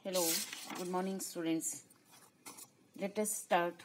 Hello, good morning, students. Let us start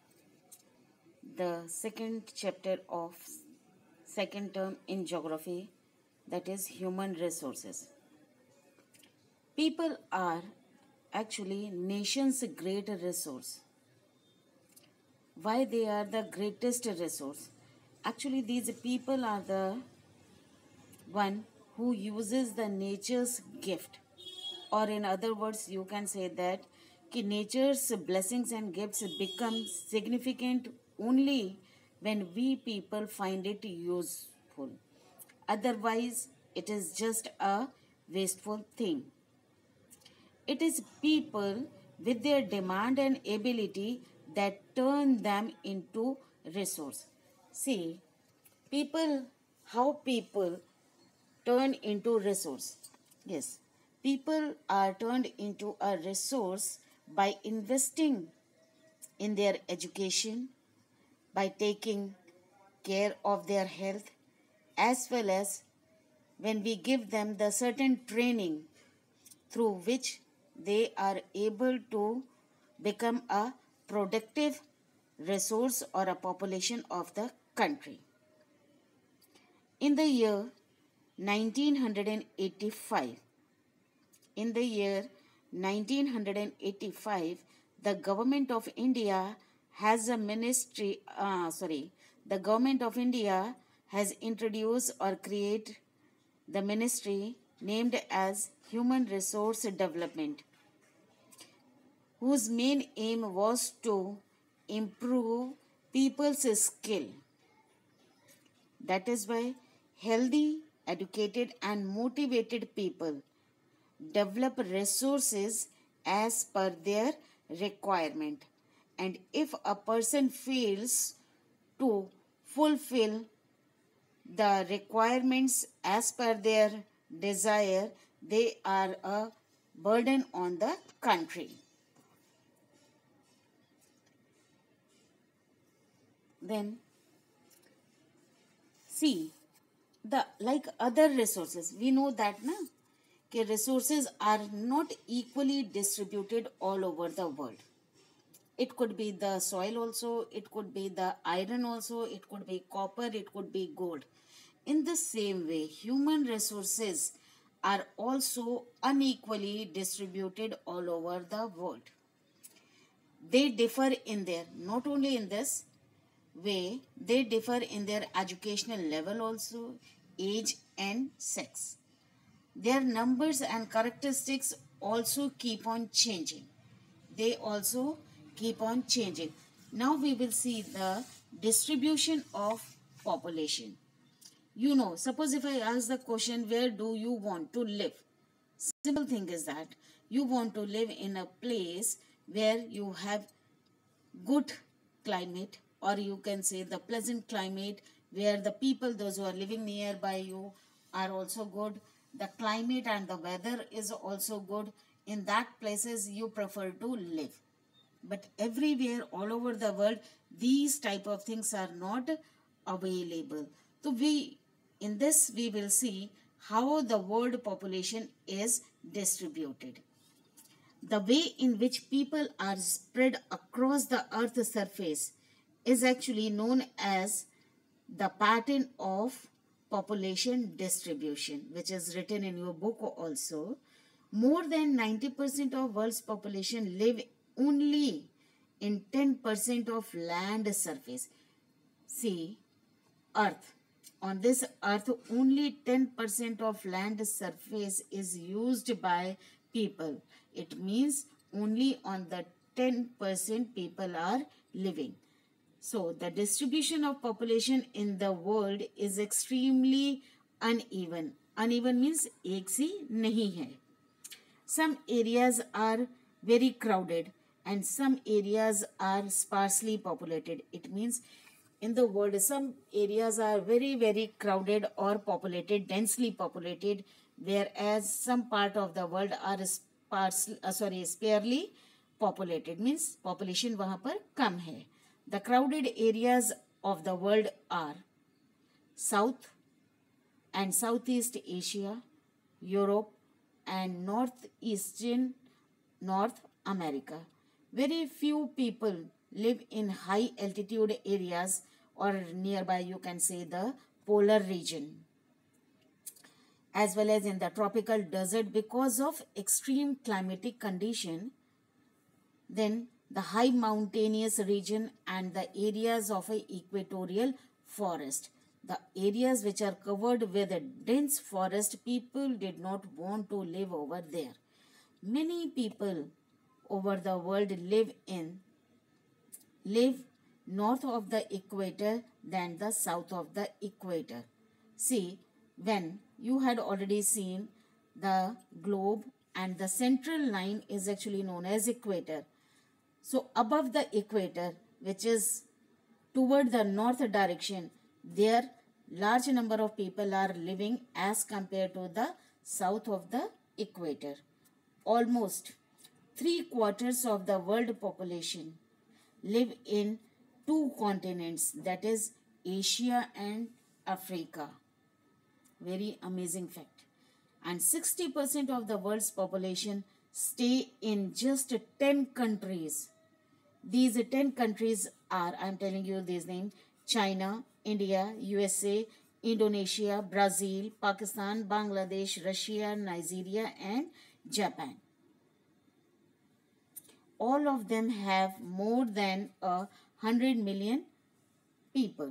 the second chapter of second term in geography, that is human resources. People are actually nation's great resource. Why they are the greatest resource? Actually, these people are the one who uses the nature's gift, or in other words you can say that nature's blessings and gifts become significant only when we people find it useful. Otherwise it is just a wasteful thing. It is people with their demand and ability that turn them into resource. See, people, how people turn into resource. Yes, people are turned into a resource by investing in their education, by taking care of their health, as well as when we give them the certain training through which they are able to become a productive resource or a population of the country. In the year 1985, in the year 1985, the government of India has a the government of India has introduced or created the ministry named as Human Resource Development, whose main aim was to improve people's skill. That is why healthy, educated, and motivated people develop resources as per their requirement. And if a person fails to fulfill the requirements as per their desire, they are a burden on the country. Then see, the like other resources, we know that na resources are not equally distributed all over the world. It could be the soil also, it could be the iron also, it could be copper, it could be gold. In the same way, human resources are also unequally distributed all over the world. They differ in their, not only in this way, they differ in their educational level also, age and sex. Their numbers and characteristics also keep on changing. They also keep on changing. Now we will see the distribution of population. You know, suppose if I ask the question, where do you want to live? Simple thing is that you want to live in a place where you have good climate, or you can say the pleasant climate, where the people, those who are living nearby you, are also good. The climate and the weather is also good. In that places you prefer to live. But everywhere all over the world these type of things are not available. So in this we will see how the world population is distributed. The way in which people are spread across the earth's surface is actually known as the pattern of population distribution, which is written in your book also. More than 90% of world's population live only in 10% of land surface. See, earth. On this earth, only 10% of land surface is used by people. It means only on the 10% people are living. So, the distribution of population in the world is extremely uneven. Uneven means एक सी नहीं है. Some areas are very crowded and some areas are sparsely populated. It means in the world some areas are very crowded or populated, densely populated, whereas some part of the world are sparely populated, means population वहाँ पर कम है. The crowded areas of the world are South and Southeast Asia, Europe and Northeastern North America. Very few people live in high altitude areas or nearby, you can say, the polar region, as well as in the tropical desert because of extreme climatic condition. Then the high mountainous region and the areas of a equatorial forest. The areas which are covered with a dense forest, people did not want to live over there. Many people over the world live north of the equator than the south of the equator. See, when you had already seen the globe and the central line is actually known as equator. So above the equator, which is toward the north direction, there large number of people are living as compared to the south of the equator. Almost 3/4 of the world population live in two continents, that is Asia and Africa. Very amazing fact. And 60% of the world's population stay in just 10 countries. These 10 countries are, I am telling you these names: China, India, USA, Indonesia, Brazil, Pakistan, Bangladesh, Russia, Nigeria, and Japan. All of them have more than 100 million people.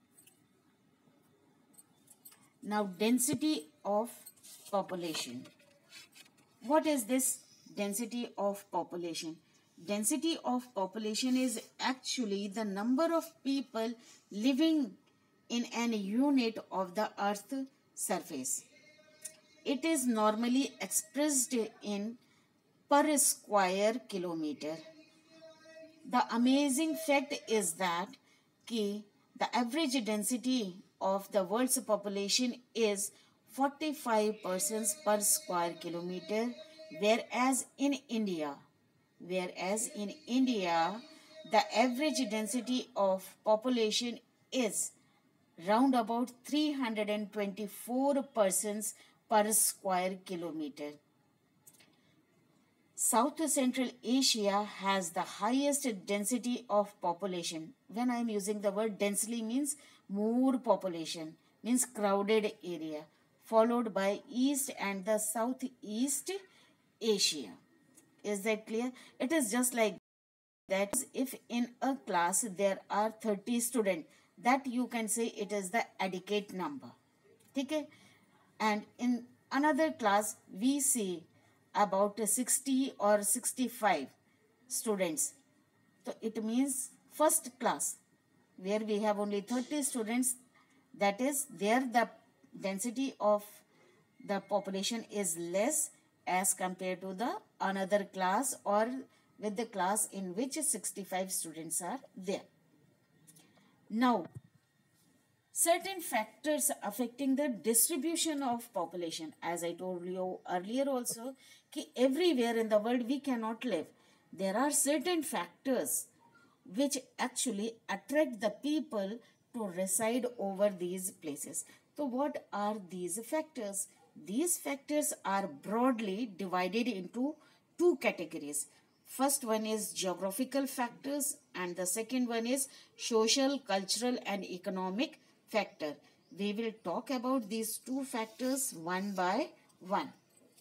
Now, density of population. What is this density of population? Density of population is actually the number of people living in an unit of the earth surface. It is normally expressed in per square kilometer. The amazing fact is that the average density of the world's population is 45 persons per square kilometer, whereas in India, the average density of population is round about 324 persons per square kilometer. South Central Asia has the highest density of population. When I am using the word densely, means more population, means crowded area, followed by East and the Southeast Asia. Is that clear? It is just like that. If in a class there are 30 students, that you can say it is the adequate number. Okay? And in another class we see about 60 or 65 students. So it means first class where we have only 30 students, that is there the density of the population is less as compared to the another class or with the class in which 65 students are there. Now, certain factors affecting the distribution of population. As I told you earlier also, everywhere in the world we cannot live. There are certain factors which actually attract the people to reside over these places. So what are these factors? These factors are broadly divided into two categories. First one is geographical factors and the second one is social, cultural and economic factor. We will talk about these two factors one by one.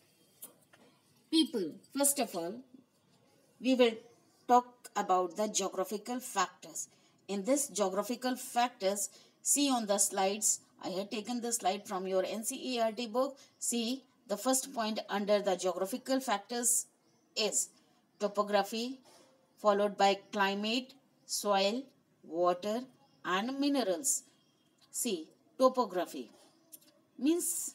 People, first of all, we will talk about the geographical factors. In this geographical factors, see on the slides, I have taken the slide from your NCERT book. See, the first point under the geographical factors is topography, followed by climate, soil, water and minerals. See, topography means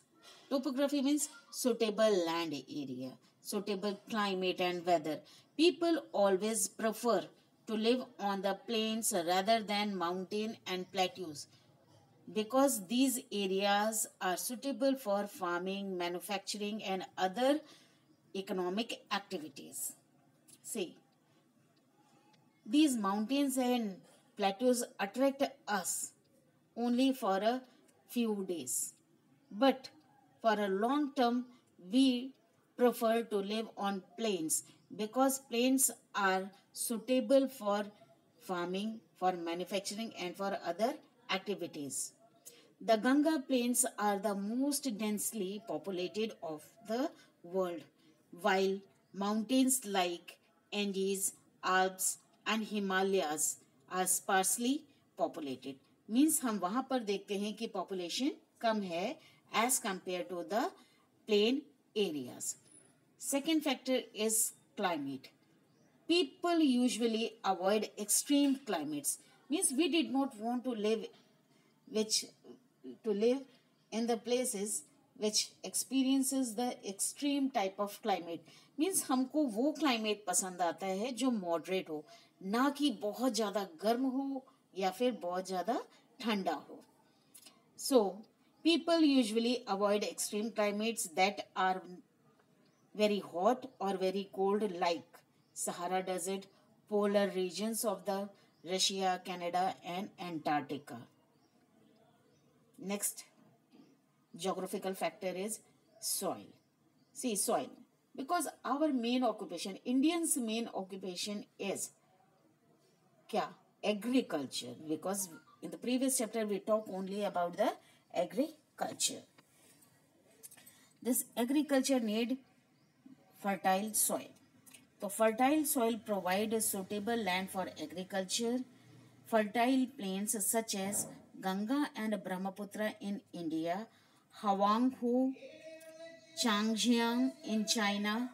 suitable land area, suitable climate and weather. People always prefer to live on the plains rather than mountain and plateaus because these areas are suitable for farming, manufacturing and other economic activities. See, these mountains and plateaus attract us only for a few days, but for a long term we prefer to live on plains because plains are suitable for farming, for manufacturing, and for other activities. The Ganga plains are the most densely populated of the world, while mountains like Andes, Alps, and Himalayas are sparsely populated. Means हम वहाँ पर देखते हैं कि population कम है as compared to the plain areas. Second factor is climate. People usually avoid extreme climates. Means we did not want to live which to live in the places which experiences the extreme type of climate. Means हमको वो climate पसंद आता है जो moderate हो, ना कि बहुत ज़्यादा गर्म हो या फिर बहुत ज़्यादा ठंडा हो. So people usually avoid extreme climates that are very hot or very cold, like Sahara Desert, polar regions of the Russia, Canada, and Antarctica. Next geographical factor is soil. See, soil. Because our main occupation, Indians' main occupation is kya? Agriculture. Because in the previous chapter we talked only about the agriculture. This agriculture need fertile soil. So fertile soil provide a suitable land for agriculture. Fertile plains such as Ganga and Brahmaputra in India, Huanghu, Changjiang in China,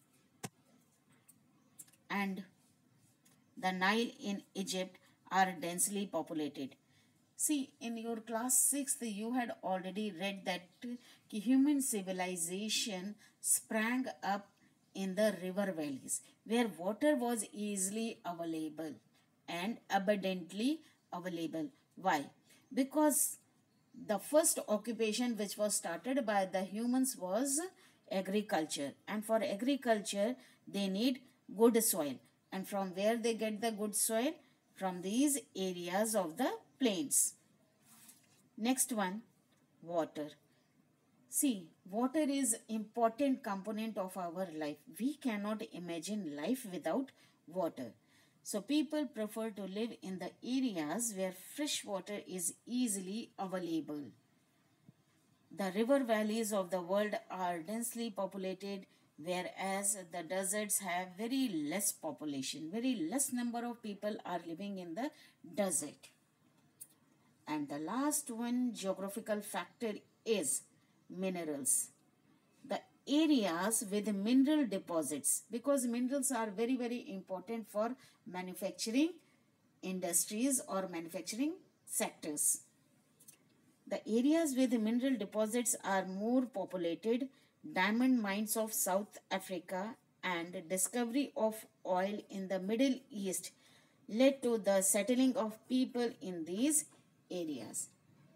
and the Nile in Egypt are densely populated. See, in your class 6th, you had already read that human civilization sprang up in the river valleys where water was easily available and abundantly available. Why? Because the first occupation which was started by the humans was agriculture, and for agriculture they need good soil. And from where they get the good soil? From these areas of the plains. Next one, water. See, water is important component of our life. We cannot imagine life without water. So people prefer to live in the areas where fresh water is easily available. The river valleys of the world are densely populated, whereas the deserts have very less population. Very less number of people are living in the desert. And the last one geographical factor is minerals. The areas with mineral deposits, because minerals are very, very important for manufacturing industries or manufacturing sectors. The areas with mineral deposits are more populated. Diamond mines of South Africa and discovery of oil in the Middle East led to the settling of people in these areas.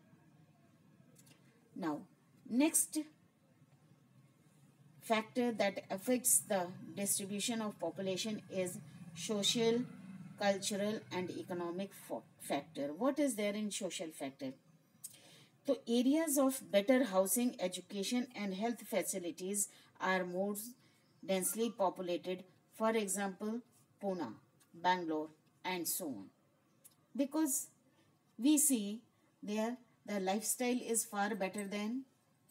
Now, next factor that affects the distribution of population is social, cultural, and economic factor. What is there in social factor? So areas of better housing, education, and health facilities are more densely populated. For example, Pune, Bangalore, and so on. Because we see there the lifestyle is far better than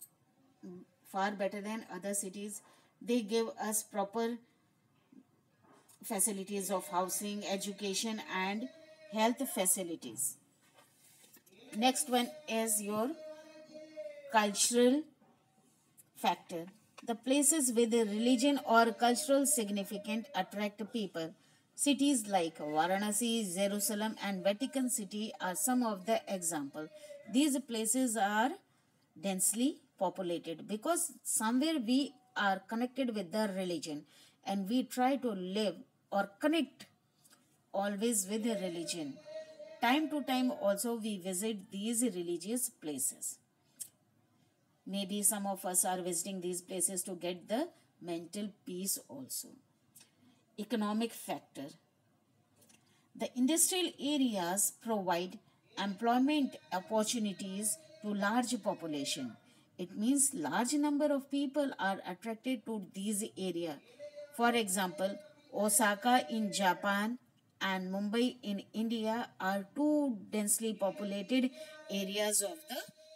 other cities. They give us proper facilities of housing, education, and health facilities. Next one is your cultural factor. The places with a religion or cultural significance attract people. Cities like Varanasi, Jerusalem, and Vatican City are some of the examples. These places are densely populated because somewhere we are connected with the religion and we try to live or connect always with the religion. Time to time also we visit these religious places. Maybe some of us are visiting these places to get the mental peace also. Economic factor. The industrial areas provide employment opportunities to large population. It means large number of people are attracted to these area. For example, Osaka in Japan and Mumbai in India are two densely populated areas of the